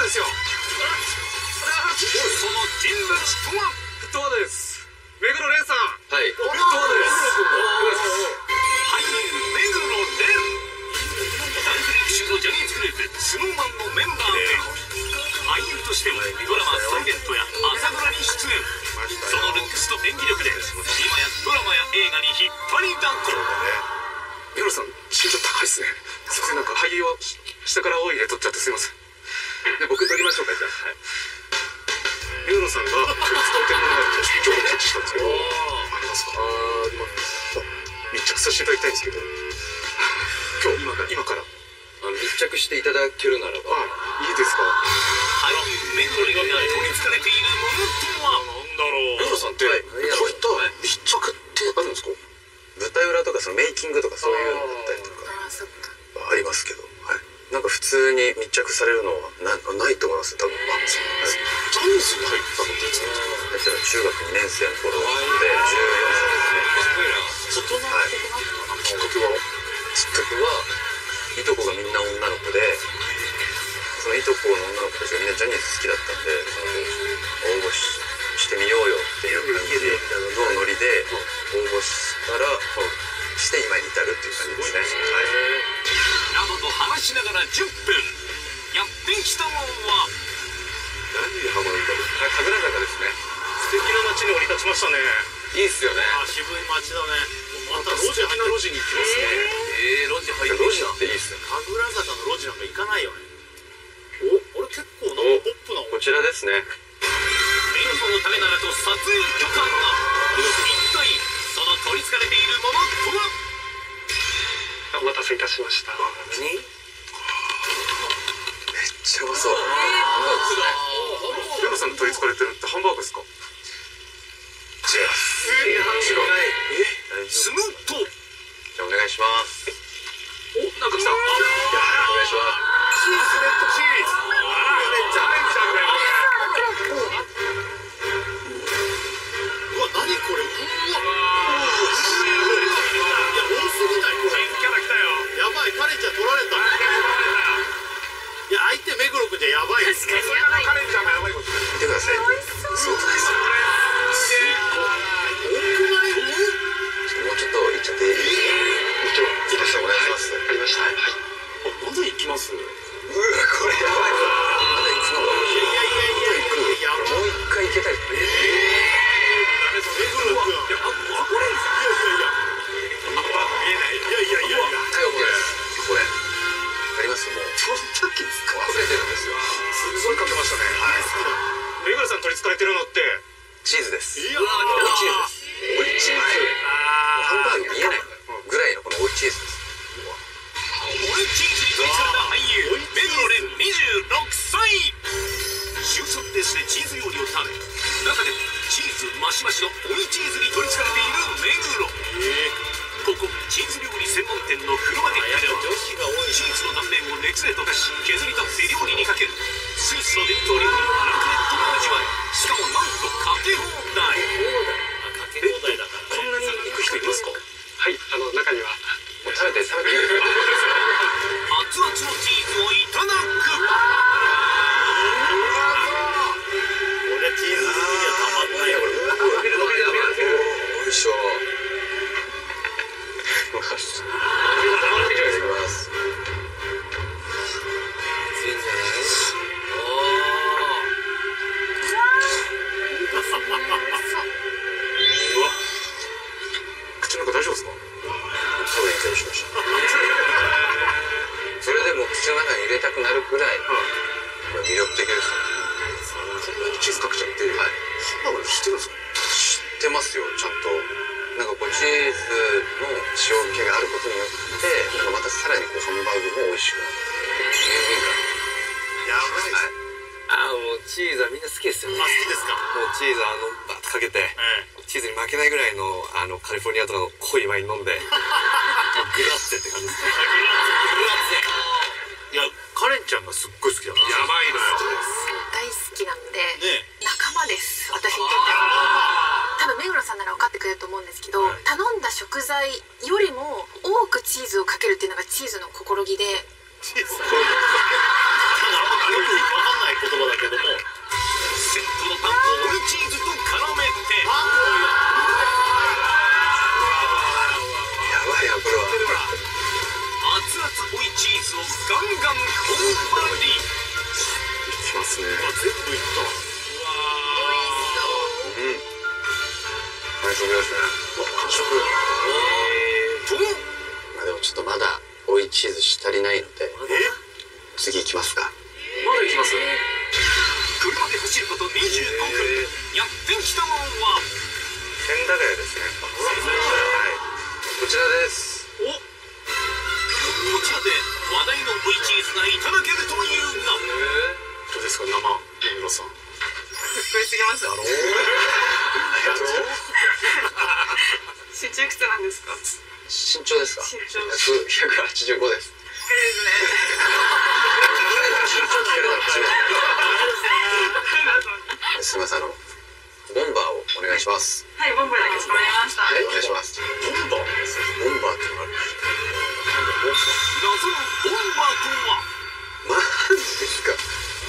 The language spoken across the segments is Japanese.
ですよ。その人物とは。フットワーです。目黒蓮さん。はい。フットワーです。俳優目黒蓮。大ブレイク中のジャニーズグループ SnowMan のメンバーで、俳優としてもドラマ「サイレント」や朝ドラに出演。そのルックスと演技力で今やドラマや映画に引っ張りだこ。目黒さん身長高いっすね。すいません、なんか俳優は下から多い絵取っちゃってすいません。で僕撮りましょうか。じゃあ、はい、目黒さんが取り使われてるものがあるとして情報キャッチしたんですけど、ありますか？密着させていただきたいんですけど、今から密着していただけるならば。いいですか？俳優目黒蓮が取り憑かれているものとは何だろう。目黒さんってそういった密着ってあるんですか？舞台裏とかそのメイキングとかそういうのだったりとかありますけど、はい、なんか普通に密着されるのはないと思います多分。そうなんです。ジャニーズに入ったのっていつなんですか？中学2年生の頃で14歳ですね。大人っぽくなった。きっかけはいとこがみんな女の子で、そのいとこの女の子たちがみんなジャニーズ好きだったんで、応募してみようよっていう感じのノリで応募したら、して今に至るっていう感じですね。などと話しながら10分やってきたのは何にハマるんだろう。神楽坂ですね。素敵な街に降り立ちましたね。いいっすよね。渋い街だね。また路地に行きますね。路地入って路地っていいっすね。神楽坂の路地なんか行かないよね。あれ結構なんかポップな。こちらですね。メインのためならと撮影許可が。一体その取り憑かれているものとは。お待たせいたしました。何？めっちゃうまそう。ハンバーグですね。レナさん取り憑かれてるってハンバーグですか？違います。違う。すると。じゃあお願いします。お、なんか来た。お願いします。チーズレッドチーズ。カレンちゃんだよこれ。うわ、何これ。うわ。いや、多すぎないこれ。チーズキャラ来たよ。やばい、カレンちゃん取られた。いや、相手目黒くんじゃやばいですね。それがカレンちゃんがやばいこと見てください。そうです。もうちょっと行っちゃっていいですか？いいですよ、お願いします。わかりました。はい。まだ行きます？うわ、これやばい。まだ行くのが面白い。もう一回行けたい。ダメです。目黒君。いや、これ。見えない。いや。はい、OKです。これ。わかります？もう。その時使わせてるんですよ。すごいかけましたね。はい。目黒さん取り憑かれてるのってチーズです。いや、追いチーズ。ハンバーグ見えないぐらいのこの追いチーズです。追いチーズに取り憑かれた俳優目黒蓮26歳。週3ペースでチーズ料理を食べ、中でもチーズマシマシの追いチーズに取り憑かれている目黒。ここチーズ料理専門店のフロアデッキではチーズの断面を熱で溶かし削り取って料理にかけるスイスの伝統料理ラクレットの味わい。しかもなんとかけ放題。こんなに行く人いますか？はい、中には。もう食べていいですか？熱々のチーズをいただく。これチーズ好きにはたまんないよ。おいしそう。熱いんじゃない？口の中大丈夫ですか？多分失礼しました。それでも口の中に入れたくなるくらい魅力的ですね。こんなにチーズかけちゃって、ハンバーグにしてるんですか？知ってますよ、ちゃんと。なんかこうチーズの塩気があることによってなんかまたさらにこうハンバーグも美味しくなって十分感。やばい。もうチーズはみんな好きですよね。好きですか？もうチーズバッとかけて、チーズに負けないぐらいのカリフォルニアとかの濃いワイン飲んでグラッセって感じですね。いや、カレンちゃんがすっごい好きだから。やばいのよ。大好きなので仲間です、私にとっては。多分目黒さんなら分かってくれると思うんですけど、頼んだ食材よりも多くチーズをかけるっていうのがチーズの心意気で。チーズよく分かんないきますね。完食。まあでもちょっとまだ追いチーズ足りないので、次行きますか。 まだ行きます。車で走ること25分、やってきたのは千駄ヶ谷ですね。はい、こちらです。 こちらで話題の追いチーズがいただけるというが、 どうですか、生目黒さん。 食いすぎますよ。身長いくつなんですか？ 身長ですか？ 身長 185です。 低いですね。 身長聞かれたら初めて。すみません、ボンバーをお願いします。 はい、ボンバーだけかしこまりました。 はい、お願いします。ボンバーってのがある。 謎のボンバーとはマジですか？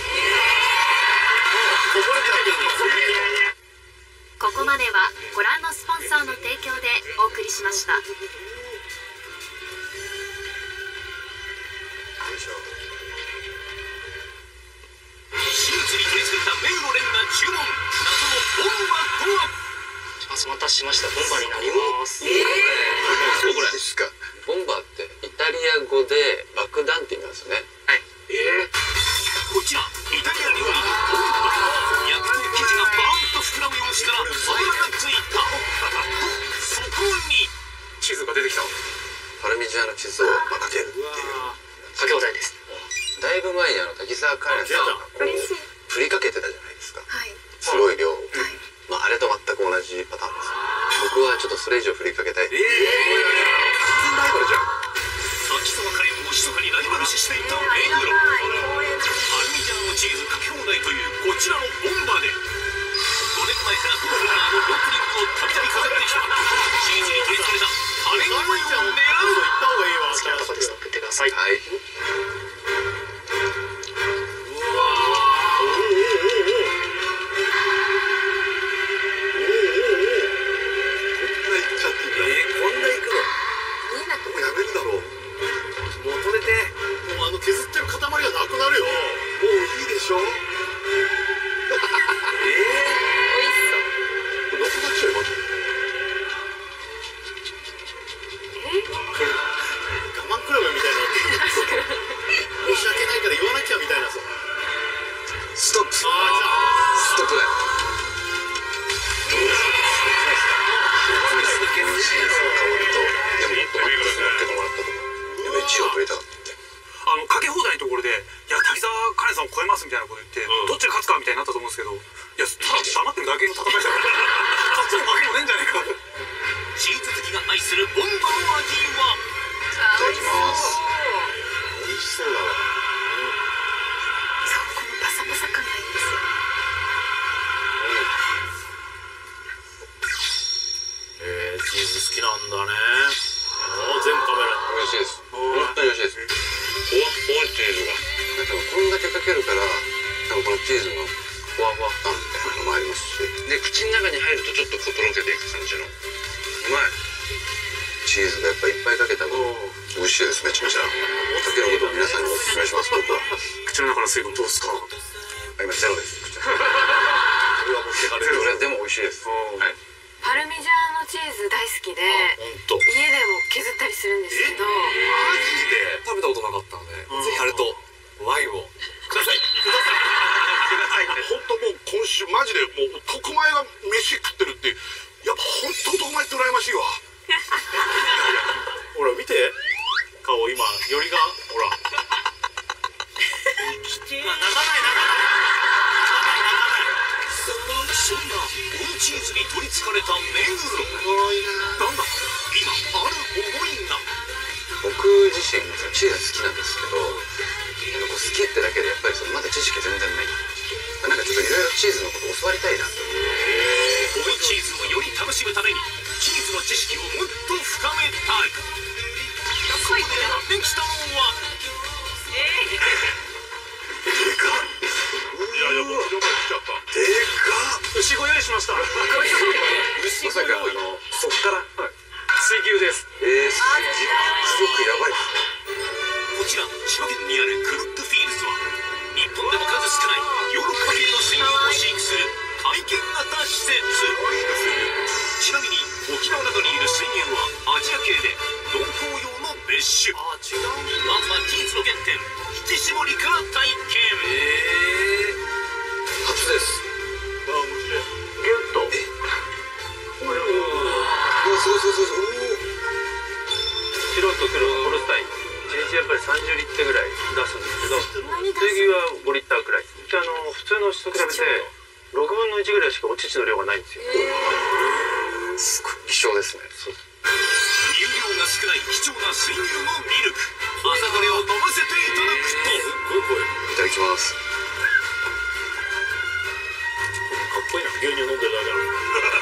ここまではご覧のスポンサーの提供でお送りしました。 シーツに取り付けた目黒蓮が注文、謎のボンバーとは。 お待たせしました。ボンバーになります。 これですか？ボンバーってイタリア語で爆弾って意味なんですよね。 はい。 こちらイタリア料理のボンバー。焼くと生地がバーンと膨らむ様子から油がついた。そこにチーズが出てきた。 パルミジャーノチーズをかけるっていう。 かけ放題です。 だいぶ前に滝沢カレンさんがこう振りかけてたじゃないですか。 はい。 すごい量。まああれと全く同じパターンです。僕はちょっとそれ以上振りかけたい。完全ライバルじゃん。 滝沢カレンを密かにライバル視していた目黒。パルミジャーノチーズかけ放題というこちらのボンバーで、5年前からコロナのオープニングをたびたび飾ってきたチーズに取り付けたカレン声を狙う。 好きなとこでストップってください。 はい。こんないくの？もうやめるだろう。もう取れて。もう削ってる塊がなくなるよ。もういいでしょ。 美味しそう。 なくなっちゃいます。我慢比べみたいな。申し訳ないから言わなきゃみたいなさ。ストップ。ストップだよ。 かけ放題のところで、いや滝沢カレンさんを超えますみたいなこと言って、どっちが勝つかみたいになったと思うんですけど、いやただ黙ってるだけの戦いじゃない。勝つの負けもねえんじゃねえか。 チーズ好きが愛するボンバの味は。 いただきます。美味しそうだわ。 そう、このパサパサ感がいいんですよ。 チーズ好きなんだね。全カメラ。 美味しいです。本当に美味しいです。ほわチーズが。多分こんだけかけるから、多分このチーズのふわふわ感みたいなのもありますし。で、口の中に入るとちょっととろけていく感じの。うまい。チーズがやっぱいっぱいかけた分、美味しいです。めちゃめちゃ。かけることを皆さんにお勧めします。僕は。 口の中の水分どうですか？ 今ゼロです。これは持ってかれる。それでも美味しいです。はい。 パルミジャーノチーズ大好きで、家でも削ったりするんですけど、 マジで食べたことなかったので、ぜひあれとワインをください。 本当もう今週マジでもう男前が飯食ってるってやっぱ本当男前って羨ましいわ。 ほら見て顔今よりがほら。泣かないそんな追いチーズに取りつかれた目黒。なんだ今ある思いが。 僕自身チーズ好きなんですけど、好きってだけでやっぱりまだ知識全然ない。なんかちょっといろいろチーズのこと教わりたいな。 追いチーズをより楽しむためにチーズの知識をもっと深めたい。そこでやってきたのはでかっ。いやいや僕の前来ちゃった。でかっ。 牛ご用意しました。 まさかそっから水牛です。 すごくやばいですね。 こちら千葉県にあるクルッドフィールズは日本でも数少ないヨーロッパ系の水牛を飼育する体験型施設。ちなみに系で濃厚用の別種。まずはチーズの原点引き絞りから体験。 初です。 面白い。 ギュッとうわ、すごいすごいすごい。 白と黒のホルスタイン1日やっぱり30リッターぐらい出すんですけど、水牛は5リッターくらい。普通の牛と比べて6分の1ぐらいしかお乳の量がないんですよ。 すごい希少ですね。 乳量が少ない貴重な水牛のミルク、朝どれを飲ませていただくと、 いただきます。 かっこいいな、牛乳飲んでるだけなの。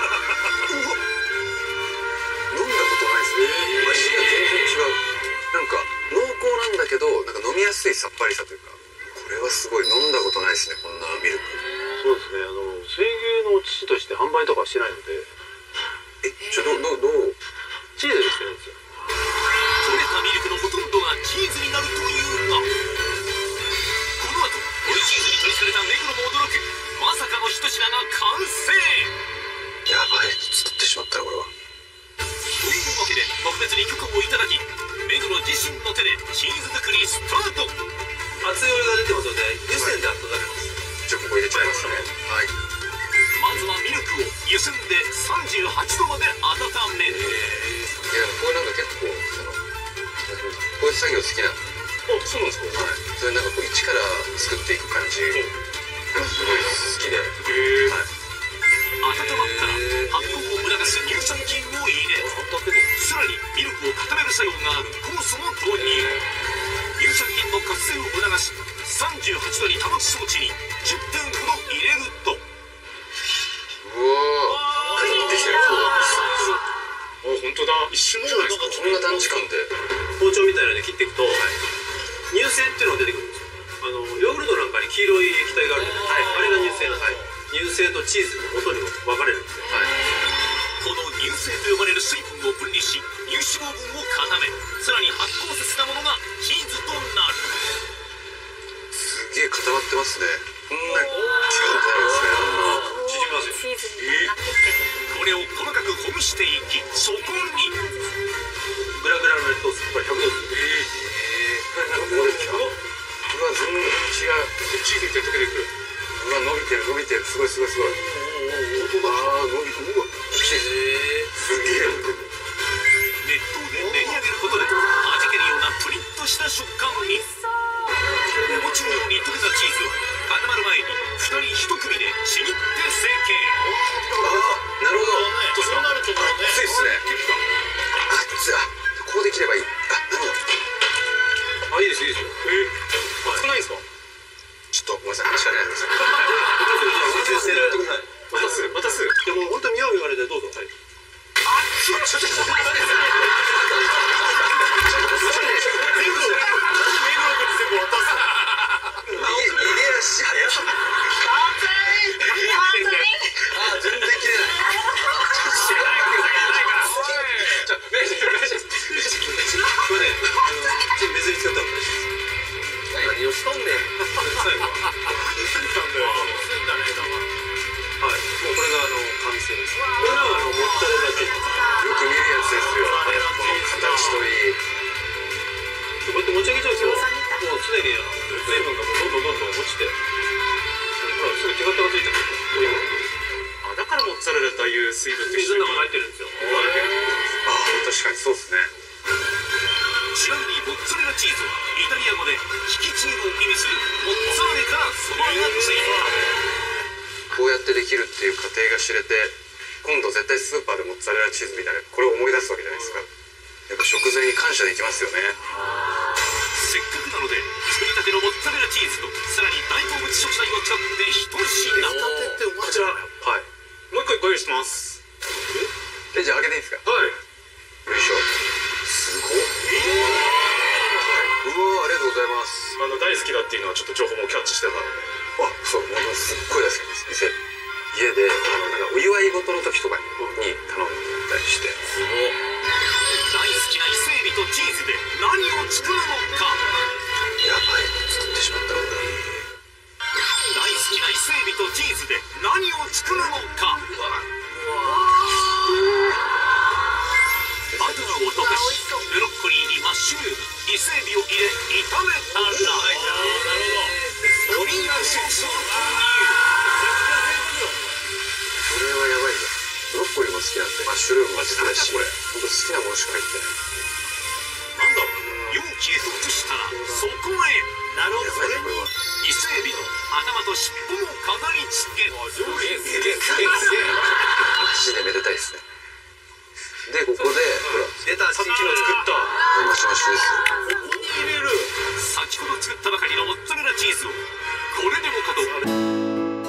飲んだことないですね。味が全然違う。なんか濃厚なんだけど、なんか飲みやすいさっぱりさというか、これはすごい。飲んだことないですね、こんなミルク。 そうですね。水牛のお乳として販売とかはしてないので。 どうチーズにしてるんですよ。 取れたミルクのほとんどがチーズになるというが、この後追いチーズに取りつかれた目黒も驚くまさかの一品が完成。 やばい、作ってしまったなこれは。 というわけで特別に許可をいただき、目黒自身の手でチーズ作りスタート。 熱いお湯が出てますので湯煎で温めます。 じゃあここ入れちゃいますね。はい。 まずはミルクを湯煎で38度まで温める。 いや、これなんか結構こういう作業好きな。 あ、そうなんですか。 はい。それなんかこう一から作っていく感じがすごい好きで。はい。 温まったら発酵を促す乳酸菌を入れ、さらにミルクを固める作用がある酵素も投入。乳酸菌の活性を促し38度に保つ装置に10分ほど入れると、 うわー、固まってきてる。 あ、本当だ。一瞬じゃないですか。 こんな短時間で。 包丁みたいなので切っていくと、乳性っていうのが出てくるんですよ。ヨーグルトなんかに黄色い液体があるじゃないですか。あれが乳性なんですよ。乳性とチーズの元にも分かれるんですよ。 この乳性と呼ばれる水分を分離し乳脂肪分を固め、さらに発酵させたものがチーズとなる。 すげえ固まってますね。こんなにキュッとなるんですね。 縮みますよ。 チーズになってきてる。 これを細かくほぐしていき、そこにグラグラの熱湯これ100度です。 うわ、全然違う。 チーズみたいに溶けてくる。 うわ、伸びてる伸びてる。すごいすごいすごい。 本当だ。 あー、伸びてる。うわ、すげえ。 熱湯で練り上げることではじけるようなプリッとした食感に。お餅のように溶けたチーズは固まる前に2人1組でちぎって成形。 あー、なるほど。 そうなるとね。 熱いっすね。熱い。あ、こうできればいい。あ、なるほど。 あ、いいですいいですよ。 熱くないですか。 ちょっとごめんなさい、話しかけないでください。 全然してる。 またすぐ。 でも本当に似合う言われてどうぞ。はい。 足早っ。全然切れない。 これね、水に使った方がいいです。 何をしとんねん。 最後は。はい、もうこれが完成です。これがモッツァレラチーズ。 よく見るやつですよ。この形といい。 こうやって持ち上げちゃうと、もうすでに水分がどんどん落ちて、ほらすぐ手形がついちゃうんですよ。 あ、だからモッツァレラという水分と一水緒にの中に入ってるんですよ。 ああ、確かにそうですね。 ちなみにモッツァレラチーズはイタリア語で引き継ぐを意味するモッツァーレからその名がついた。 こうやってできるっていう過程が知れて、今度絶対スーパーでモッツァレラチーズみたいなこれを思い出すわけじゃないですか。やっぱ食材に感謝できますよね。 せっかくなので作りたてのモッツァレラチーズとさらに大好物食材を使って一品。 こちら、 はい。 もう一個ご用意してます。 じゃあ開けていいですか。 はい。 よいしょ。すごっ。うわー、ありがとうございます。 大好きだっていうのはちょっと情報もキャッチしてたので。 あ、そう、もうすっごい大好きです。家でなんかお祝い事の時とかに頼んだりして。すごっ。 大好きな伊勢海老とチーズで何を作るのか。 やばい、作ってしまったのだ。 大好きな伊勢海老とチーズで何を作るのか。バターを溶かしシュルームも食べし、僕好きなものしか入ってない。 なんだろう、容器へと移したらそこへなるほど、それに伊勢エビの頭と尻尾も飾り付け。 マジでめでたいですね。でここでほら出た、さっきの作ったマシマシです。 ここに入れる先ほど作ったばかりのモッツァレラチーズをこれでもかと。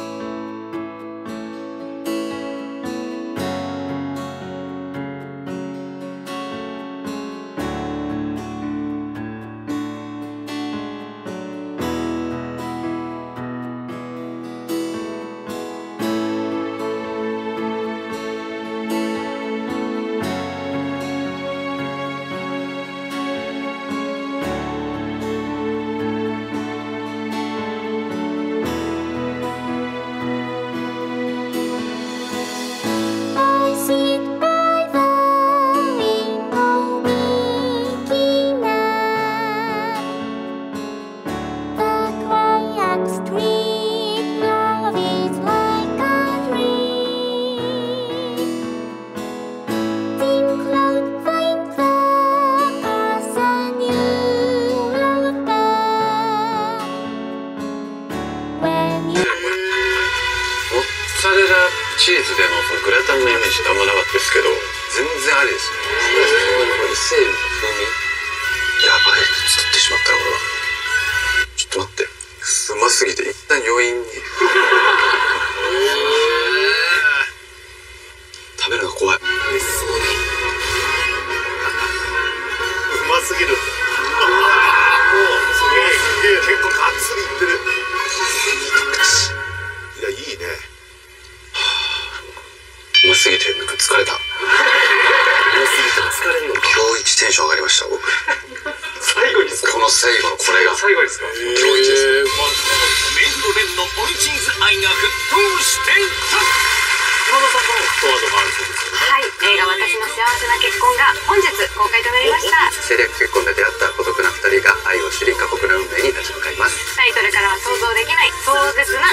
チーズでのそのグラタンのイメージってあんまなかったですけど、全然ありですね。伊勢エビの風味やばい、作ってしまったなこれは。ちょっと待って、うますぎて一旦余韻に食べるのが怖い。 美味しそうにうますぎる。もうすげえ結構がっつりいってる。いや、いいね。 うますぎてなんか疲れた。うますぎて疲れるのか。今日一テンション上がりました僕。 最後にですか？ この最後のこれが最後ですか？ 今日一です。 目黒蓮のオリチーズ愛が沸騰していた。 今田さんからもフットワードがあるそうですよね。 はい、映画「私の幸せな結婚」が本日公開となりました。 政略結婚で出会った孤独な2人が愛を知り過酷な運命に立ち向かいます。 タイトルからは想像できない壮絶な